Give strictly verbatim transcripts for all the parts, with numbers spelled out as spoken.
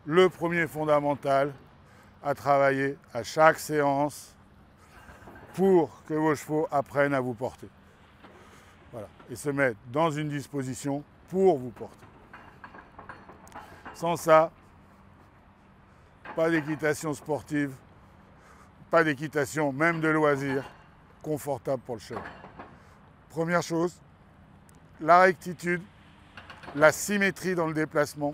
le premier fondamental à travailler à chaque séance pour que vos chevaux apprennent à vous porter. Voilà. Et se mettre dans une disposition pour vous porter. Sans ça, pas d'équitation sportive, pas d'équitation, même de loisir, confortable pour le cheval. Première chose, la rectitude, la symétrie dans le déplacement,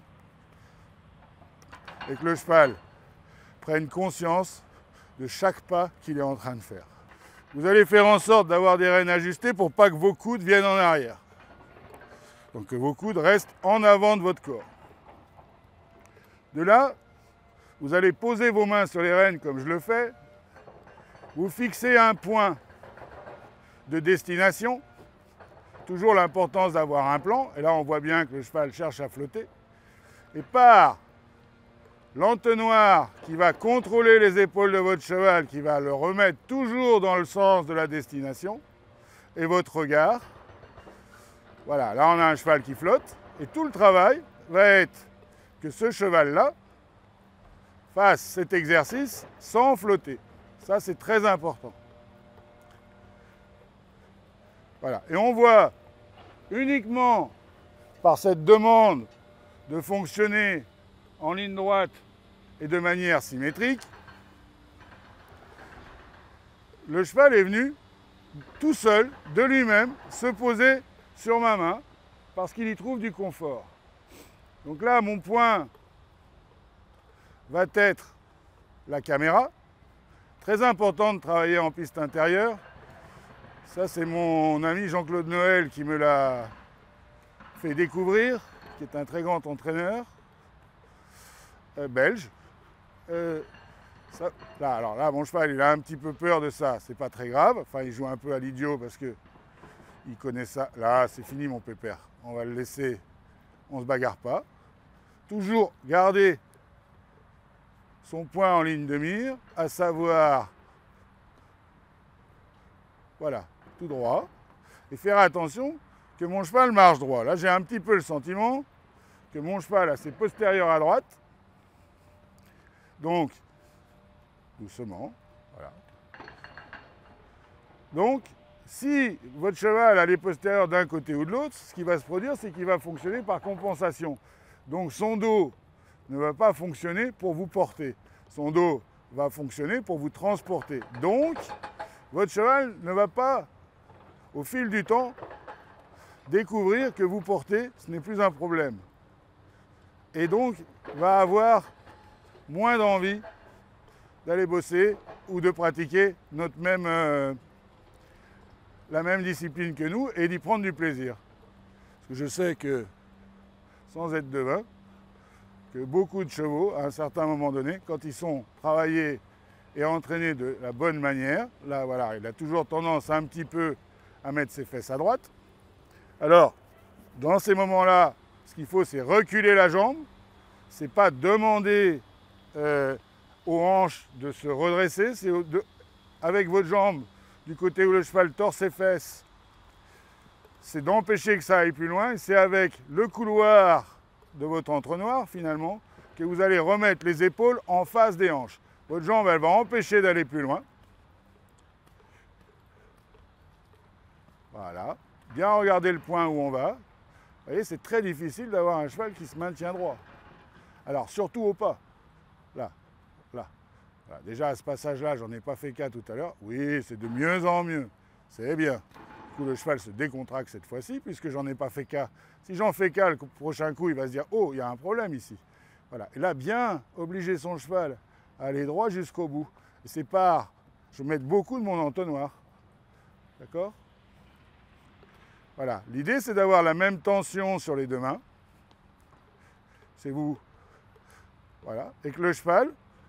et que le cheval prenne conscience de chaque pas qu'il est en train de faire. Vous allez faire en sorte d'avoir des rênes ajustées pour pas que vos coudes viennent en arrière. Donc que vos coudes restent en avant de votre corps. De là, vous allez poser vos mains sur les rênes comme je le fais. Vous fixez un point de destination. Toujours l'importance d'avoir un plan. Et là, on voit bien que le cheval cherche à flotter. Et par l'entonnoir qui va contrôler les épaules de votre cheval, qui va le remettre toujours dans le sens de la destination, et votre regard. Voilà, là on a un cheval qui flotte, et tout le travail va être que ce cheval-là fasse cet exercice sans flotter. Ça, c'est très important. Voilà, et on voit uniquement par cette demande de fonctionner en ligne droite et de manière symétrique, le cheval est venu tout seul, de lui-même, se poser sur ma main parce qu'il y trouve du confort. Donc là, mon point va être la caméra. Très important de travailler en piste intérieure. Ça, c'est mon ami Jean-Claude Noël qui me l'a fait découvrir, qui est un très grand entraîneur. Euh, belge. Euh, ça, là, alors là, mon cheval, il a un petit peu peur de ça, c'est pas très grave. Enfin, il joue un peu à l'idiot parce que il connaît ça. Là, c'est fini, mon pépère. On va le laisser, on se bagarre pas. Toujours garder son point en ligne de mire, à savoir, voilà, tout droit. Et faire attention que mon cheval marche droit. Là, j'ai un petit peu le sentiment que mon cheval a ses postérieurs à droite. Donc, doucement, voilà. Donc, si votre cheval a les postérieurs d'un côté ou de l'autre, ce qui va se produire, c'est qu'il va fonctionner par compensation. Donc, son dos ne va pas fonctionner pour vous porter. Son dos va fonctionner pour vous transporter. Donc, votre cheval ne va pas, au fil du temps, découvrir que vous porter, ce n'est plus un problème. Et donc, va avoir moins d'envie d'aller bosser ou de pratiquer notre même, euh, la même discipline que nous et d'y prendre du plaisir. Parce que je sais que, sans être devin, que beaucoup de chevaux, à un certain moment donné, quand ils sont travaillés et entraînés de la bonne manière, là voilà, il a toujours tendance un petit peu à mettre ses fesses à droite. Alors, dans ces moments-là, ce qu'il faut, c'est reculer la jambe. C'est pas demander euh, aux hanches de se redresser, c'est avec votre jambe du côté où le cheval tord ses fesses, c'est d'empêcher que ça aille plus loin. C'est avec le couloir de votre entonnoir, finalement, que vous allez remettre les épaules en face des hanches. Votre jambe, elle va empêcher d'aller plus loin. Voilà. Bien regarder le point où on va. Vous voyez, c'est très difficile d'avoir un cheval qui se maintient droit. Alors, surtout au pas. Là, là. Voilà. Déjà, à ce passage-là, j'en ai pas fait cas tout à l'heure. Oui, c'est de mieux en mieux. C'est bien. Du coup, le cheval se décontracte cette fois-ci, puisque j'en ai pas fait cas. Si j'en fais cas, le prochain coup, il va se dire « Oh, il y a un problème ici ». Voilà. Et là, bien obliger son cheval à aller droit jusqu'au bout. Et c'est par... Je vais mettre beaucoup de mon entonnoir. D'accord ? Voilà. L'idée, c'est d'avoir la même tension sur les deux mains. C'est vous. Voilà. Et que le cheval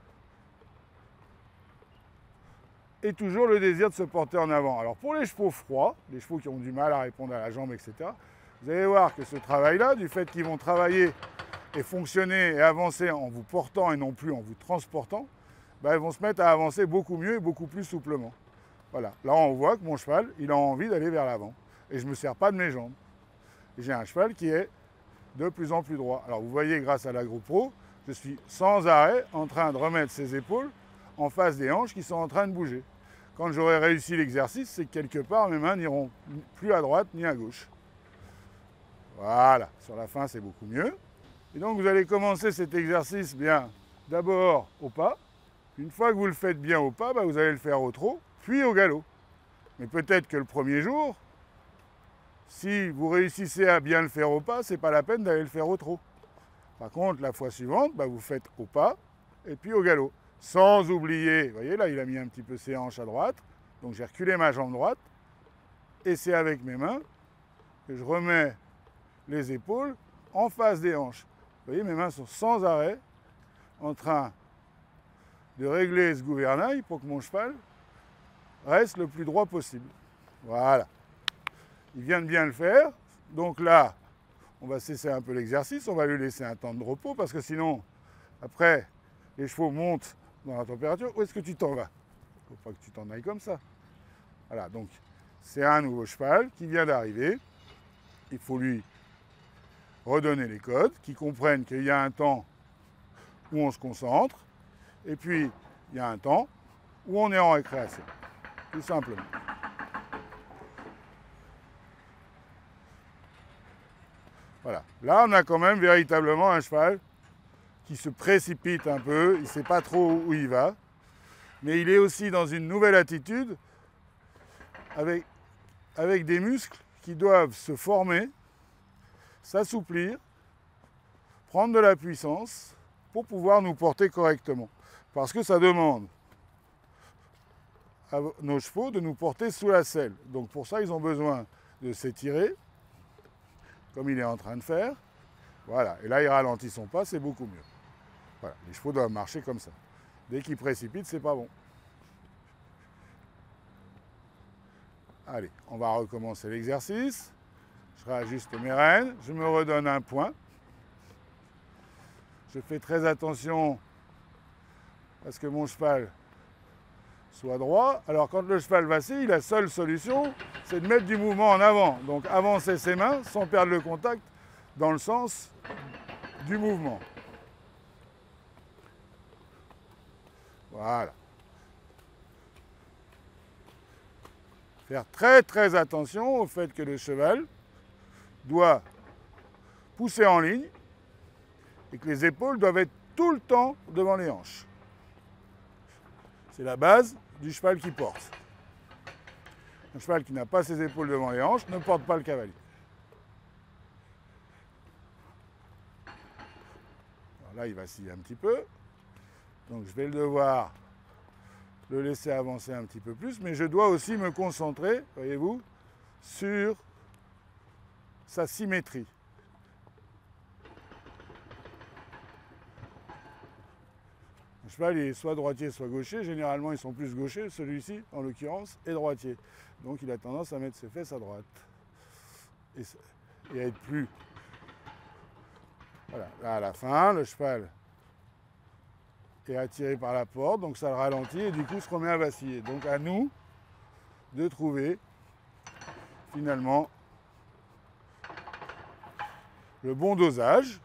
ait toujours le désir de se porter en avant. Alors, pour les chevaux froids, les chevaux qui ont du mal à répondre à la jambe, et cetera, vous allez voir que ce travail-là, du fait qu'ils vont travailler et fonctionner et avancer en vous portant et non plus en vous transportant, ben, ils vont se mettre à avancer beaucoup mieux et beaucoup plus souplement. Voilà. Là, on voit que mon cheval, il a envie d'aller vers l'avant. Et je ne me sers pas de mes jambes. Et j'ai un cheval qui est de plus en plus droit. Alors, vous voyez, grâce à la GoPro, je suis sans arrêt en train de remettre ses épaules en face des hanches qui sont en train de bouger. Quand j'aurai réussi l'exercice, c'est que quelque part, mes mains n'iront plus à droite ni à gauche. Voilà, sur la fin, c'est beaucoup mieux. Et donc, vous allez commencer cet exercice bien d'abord au pas. Une fois que vous le faites bien au pas, bah, vous allez le faire au trot, puis au galop. Mais peut-être que le premier jour, si vous réussissez à bien le faire au pas, ce n'est pas la peine d'aller le faire au trot. Par contre, la fois suivante, bah, vous faites au pas et puis au galop. Sans oublier, vous voyez là, il a mis un petit peu ses hanches à droite. Donc j'ai reculé ma jambe droite. Et c'est avec mes mains que je remets les épaules en face des hanches. Vous voyez, mes mains sont sans arrêt en train de régler ce gouvernail pour que mon cheval reste le plus droit possible. Voilà. Il vient de bien le faire. Donc là, on va cesser un peu l'exercice. On va lui laisser un temps de repos parce que sinon, après, les chevaux montent dans la température. Où est-ce que tu t'en vas? Il ne faut pas que tu t'en ailles comme ça. Voilà, donc c'est un nouveau cheval qui vient d'arriver. Il faut lui redonner les codes, qu'il comprenne qu'il y a un temps où on se concentre, et puis il y a un temps où on est en récréation, tout simplement. Voilà, là on a quand même véritablement un cheval qui se précipite un peu, il ne sait pas trop où il va, mais il est aussi dans une nouvelle attitude avec, avec des muscles qui doivent se former, s'assouplir, prendre de la puissance pour pouvoir nous porter correctement. Parce que ça demande à nos chevaux de nous porter sous la selle. Donc pour ça, ils ont besoin de s'étirer, comme il est en train de faire. Voilà, et là, ils ralentissent son pas, c'est beaucoup mieux. Voilà, les chevaux doivent marcher comme ça. Dès qu'ils précipitent, c'est pas bon. Allez, on va recommencer l'exercice. Je réajuste mes rênes, je me redonne un point. Je fais très attention à ce que mon cheval soit droit. Alors quand le cheval vacille, la seule solution, c'est de mettre du mouvement en avant. Donc avancer ses mains sans perdre le contact dans le sens du mouvement. Voilà. Faire très très attention au fait que le cheval doit pousser en ligne et que les épaules doivent être tout le temps devant les hanches. C'est la base du cheval qui porte. Un cheval qui n'a pas ses épaules devant les hanches ne porte pas le cavalier. Alors là, il vacille un petit peu. Donc je vais le devoir le laisser avancer un petit peu plus, mais je dois aussi me concentrer, voyez-vous, sur sa symétrie. Le cheval est soit droitier, soit gaucher. Généralement, ils sont plus gauchers. Celui-ci, en l'occurrence, est droitier. Donc, il a tendance à mettre ses fesses à droite. Et, et à être plus... Voilà. Là, à la fin, le cheval est attiré par la porte. Donc, ça le ralentit et du coup, se remet à vaciller. Donc, à nous de trouver, finalement, le bon dosage.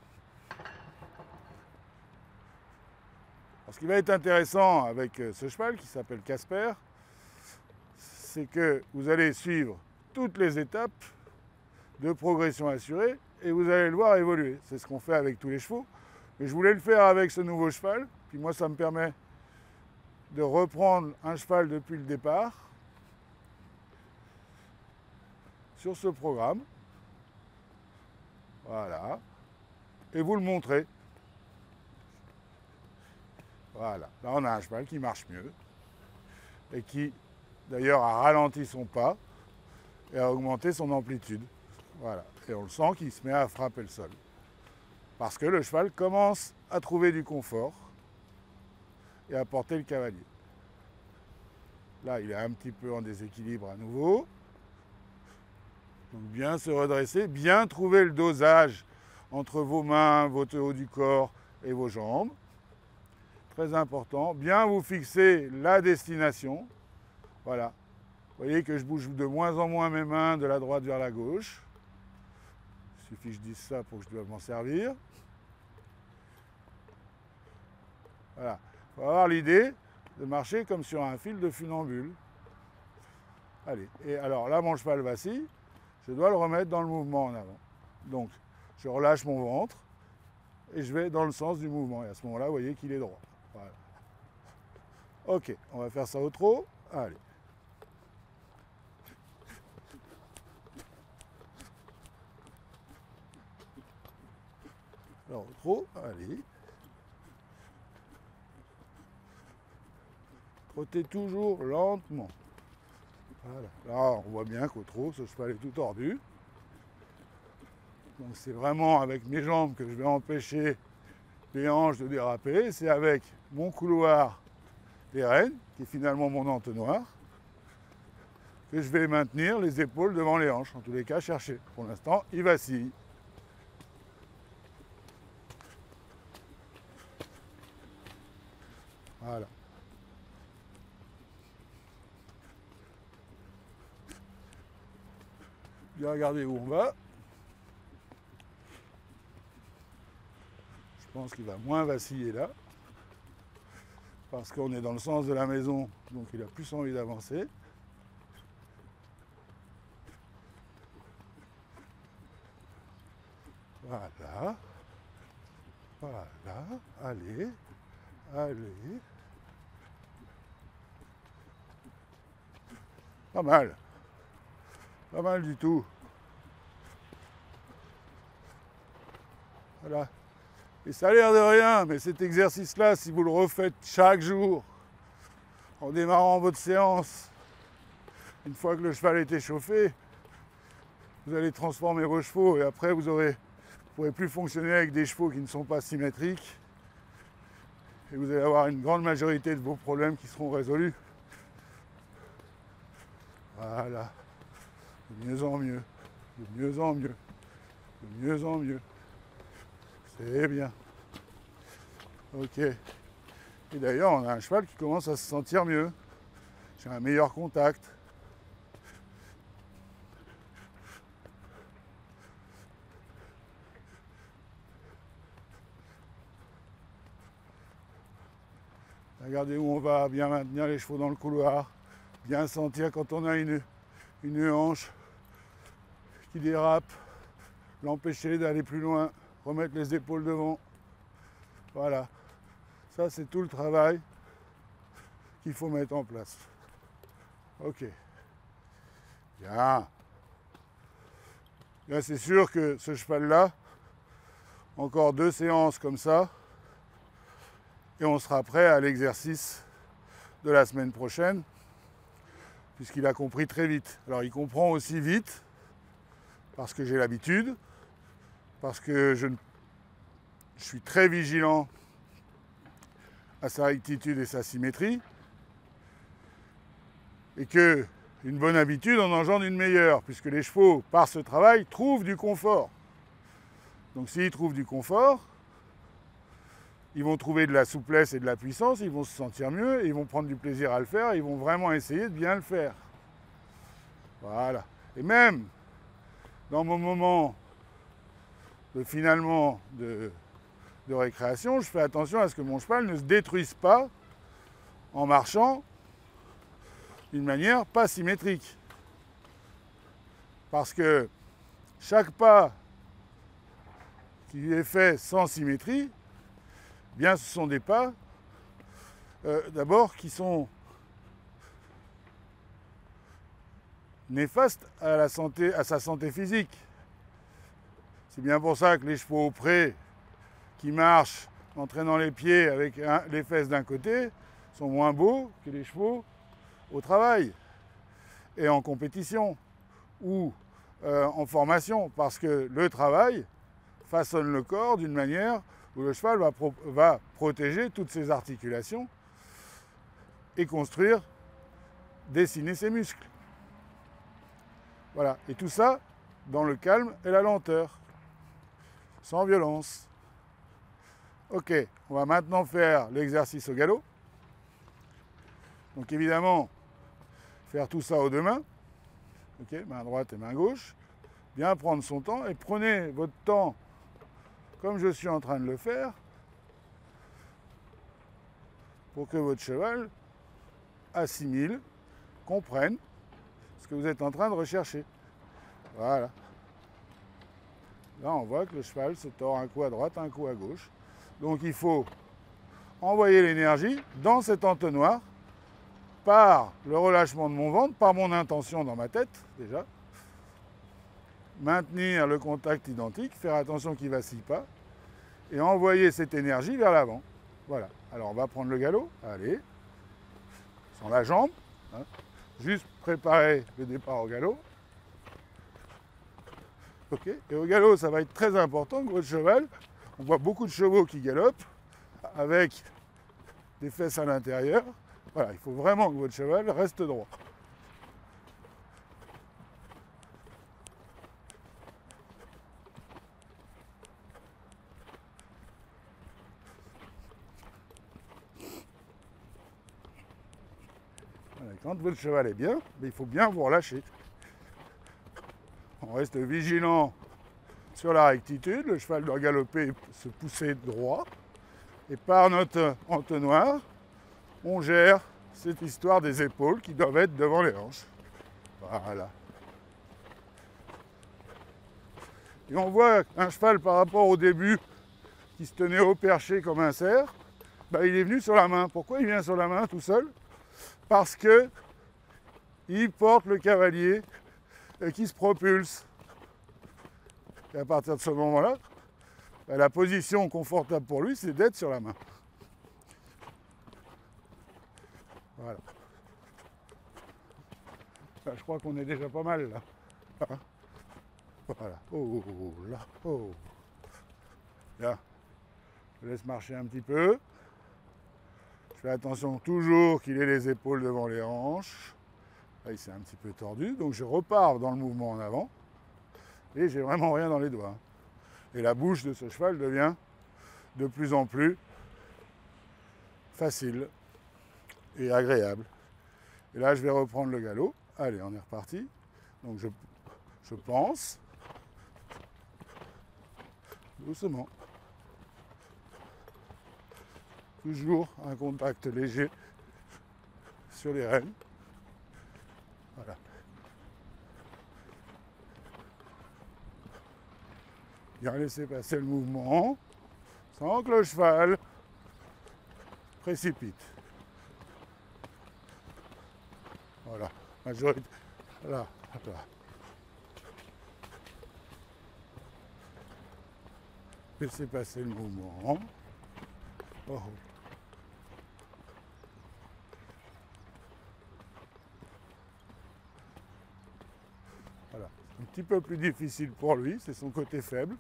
Ce qui va être intéressant avec ce cheval qui s'appelle Casper, c'est que vous allez suivre toutes les étapes de progression assurée et vous allez le voir évoluer. C'est ce qu'on fait avec tous les chevaux. Mais je voulais le faire avec ce nouveau cheval. Puis moi, ça me permet de reprendre un cheval depuis le départ sur ce programme. Voilà. Et vous le montrer. Voilà. Là, on a un cheval qui marche mieux et qui, d'ailleurs, a ralenti son pas et a augmenté son amplitude. Voilà. Et on le sent qu'il se met à frapper le sol. Parce que le cheval commence à trouver du confort et à porter le cavalier. Là, il est un petit peu en déséquilibre à nouveau. Donc bien se redresser, bien trouver le dosage entre vos mains, votre haut du corps et vos jambes. Très important. Bien vous fixer la destination. Voilà. Vous voyez que je bouge de moins en moins mes mains de la droite vers la gauche. Il suffit que je dise ça pour que je doive m'en servir. Voilà. Il faut avoir l'idée de marcher comme sur un fil de funambule. Allez, et alors là, mon cheval vacille, je dois le remettre dans le mouvement en avant. Donc, je relâche mon ventre et je vais dans le sens du mouvement. Et à ce moment-là, vous voyez qu'il est droit. Voilà. Ok, on va faire ça au trot. Allez. Alors, au trot, allez. Trottez toujours lentement. Voilà. Là, on voit bien qu'au trot, ce cheval est tout tordu. Donc c'est vraiment avec mes jambes que je vais empêcher les hanches de déraper. C'est avec mon couloir des rênes, qui est finalement mon entonnoir, que je vais maintenir les épaules devant les hanches. En tous les cas, chercher. Pour l'instant, il vacille. Voilà. Bien regarder où on va. Je pense qu'il va moins vaciller là. Parce qu'on est dans le sens de la maison, donc il a plus envie d'avancer. Voilà. Voilà. Allez. Allez. Pas mal. Pas mal du tout. Voilà. Et ça a l'air de rien, mais cet exercice-là, si vous le refaites chaque jour, en démarrant votre séance, une fois que le cheval est échauffé, vous allez transformer vos chevaux et après vous aurez, vous pourrez plus fonctionner avec des chevaux qui ne sont pas symétriques. Et vous allez avoir une grande majorité de vos problèmes qui seront résolus. Voilà. De mieux en mieux, de mieux en mieux, de mieux en mieux. C'est bien. Ok. Et d'ailleurs, on a un cheval qui commence à se sentir mieux. J'ai un meilleur contact. Regardez où on va, bien maintenir les chevaux dans le couloir, bien sentir quand on a une, une hanche qui dérape, l'empêcher d'aller plus loin, remettre les épaules devant. Voilà. Ça, c'est tout le travail qu'il faut mettre en place. Ok. Bien. Bien, c'est sûr que ce cheval-là, encore deux séances comme ça, et on sera prêt à l'exercice de la semaine prochaine, puisqu'il a compris très vite. Alors, il comprend aussi vite, parce que j'ai l'habitude, parce que je, je suis très vigilant à sa rectitude et sa symétrie, et que une bonne habitude en engendre une meilleure, puisque les chevaux, par ce travail, trouvent du confort. Donc s'ils trouvent du confort, ils vont trouver de la souplesse et de la puissance, ils vont se sentir mieux, et ils vont prendre du plaisir à le faire, et ils vont vraiment essayer de bien le faire. Voilà. Et même dans mon moment de finalement de, de récréation, je fais attention à ce que mon cheval ne se détruise pas en marchant d'une manière pas symétrique. Parce que chaque pas qui est fait sans symétrie, bien ce sont des pas euh, d'abord qui sont néfastes à la santé, à sa santé physique. C'est bien pour ça que les chevaux au pré qui marchent en traînant les pieds avec un, les fesses d'un côté sont moins beaux que les chevaux au travail et en compétition ou euh, en formation, parce que le travail façonne le corps d'une manière où le cheval va, pro va protéger toutes ses articulations et construire, dessiner ses muscles. Voilà, et tout ça dans le calme et la lenteur, sans violence. Ok, on va maintenant faire l'exercice au galop. Donc évidemment, faire tout ça aux deux mains. Ok, main droite et main gauche. Bien prendre son temps et prenez votre temps comme je suis en train de le faire. pour que votre cheval assimile, comprenne ce que vous êtes en train de rechercher. Voilà. Là, on voit que le cheval se tord un coup à droite, un coup à gauche. Donc il faut envoyer l'énergie dans cet entonnoir par le relâchement de mon ventre, par mon intention dans ma tête, déjà. Maintenir le contact identique, faire attention qu'il ne vacille pas, et envoyer cette énergie vers l'avant. Voilà. Alors on va prendre le galop, allez, sans la jambe, hein. Juste préparer le départ au galop. Ok. Et au galop, ça va être très important que votre cheval, on voit beaucoup de chevaux qui galopent avec des fesses à l'intérieur. Voilà, il faut vraiment que votre cheval reste droit. Quand votre cheval est bien, il faut bien vous relâcher. On reste vigilant sur la rectitude, le cheval doit galoper, se pousser droit, et par notre entonnoir, on gère cette histoire des épaules qui doivent être devant les hanches. Voilà. Et on voit un cheval par rapport au début qui se tenait au perché comme un cerf, ben il est venu sur la main. Pourquoi il vient sur la main tout seul? Parce que il porte le cavalier et qui se propulse. Et à partir de ce moment-là, ben la position confortable pour lui, c'est d'être sur la main. Voilà. Ben, je crois qu'on est déjà pas mal là. Hein, voilà. Oh là, oh. Là. Je laisse marcher un petit peu. Je fais attention toujours qu'il ait les épaules devant les hanches. Là, il s'est un petit peu tordu, donc je repars dans le mouvement en avant. Et j'ai vraiment rien dans les doigts. Et la bouche de ce cheval devient de plus en plus facile et agréable. Et là, je vais reprendre le galop. Allez, on est reparti. Donc je, je pense doucement. Toujours un contact léger sur les rênes. Voilà. Bien laisser passer le mouvement sans que le cheval précipite. Voilà. Majorité. Là, là. Laissez passer le mouvement. Oh. Voilà. Un petit peu plus difficile pour lui, c'est son côté faible.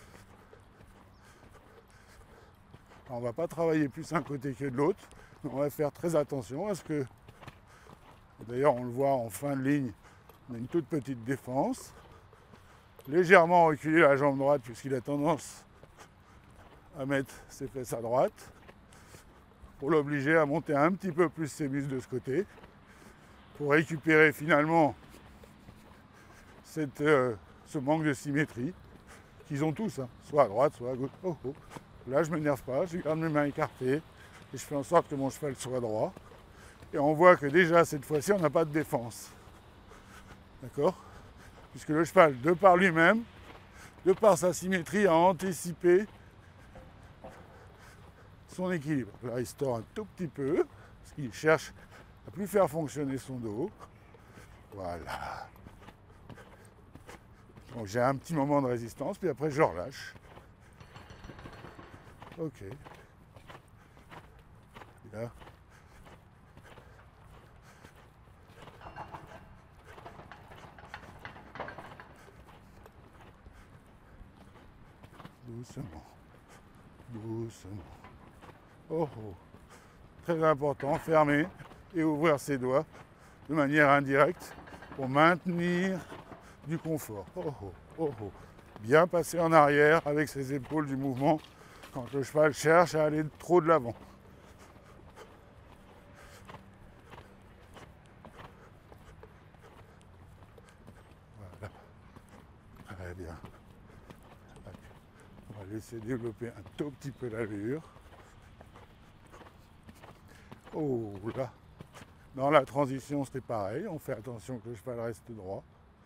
Alors, on ne va pas travailler plus un côté que de l'autre. On va faire très attention à ce que, d'ailleurs on le voit en fin de ligne, on a une toute petite défense. Légèrement reculer la jambe droite puisqu'il a tendance à mettre ses fesses à droite pour l'obliger à monter un petit peu plus ses muscles de ce côté pour récupérer finalement cette, euh, ce manque de symétrie qu'ils ont tous, hein, soit à droite, soit à gauche. Oh, oh. Là, je ne m'énerve pas, je garde mes mains écartées et je fais en sorte que mon cheval soit droit. Et on voit que déjà, cette fois-ci, on n'a pas de défense. D'accord? Puisque le cheval, de par lui-même, de par sa symétrie, a anticipé son équilibre. Là, il se tord un tout petit peu, parce qu'il cherche à plus faire fonctionner son dos. Voilà. Donc j'ai un petit moment de résistance, puis après je relâche. Ok. Et là. Doucement. Doucement. Oh, oh. Très important, fermer et ouvrir ses doigts de manière indirecte pour maintenir du confort. Oh, oh, oh, oh. Bien passer en arrière avec ses épaules du mouvement quand le cheval cherche à aller trop de l'avant. Voilà. Très bien. Allez. On va laisser développer un tout petit peu l'allure. Oh là. Dans la transition, c'est pareil. On fait attention que le cheval reste droit.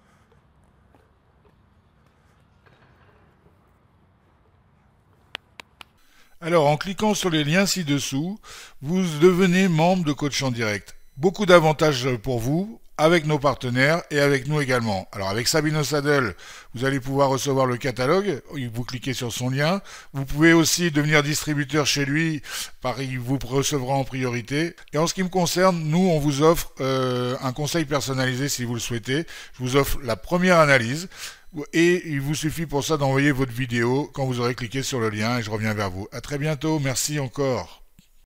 Alors, en cliquant sur les liens ci-dessous, vous devenez membre de Coach en Direct. Beaucoup d'avantages pour vous, avec nos partenaires et avec nous également. Alors, avec Sabino Saddle, vous allez pouvoir recevoir le catalogue. Vous cliquez sur son lien. Vous pouvez aussi devenir distributeur chez lui. Pareil, il vous recevra en priorité. Et en ce qui me concerne, nous, on vous offre euh, un conseil personnalisé si vous le souhaitez. Je vous offre la première analyse. Et il vous suffit pour ça d'envoyer votre vidéo quand vous aurez cliqué sur le lien et je reviens vers vous. À très bientôt, merci encore.